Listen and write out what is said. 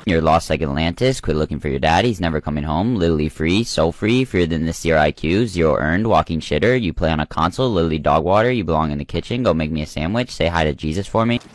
You're lost like Atlantis, quit looking for your dad, he's never coming home, literally free, so free, freer than this 0 IQ, 0 earned, walking shitter, you play on a console, literally dog water, you belong in the kitchen, go make me a sandwich, say hi to Jesus for me.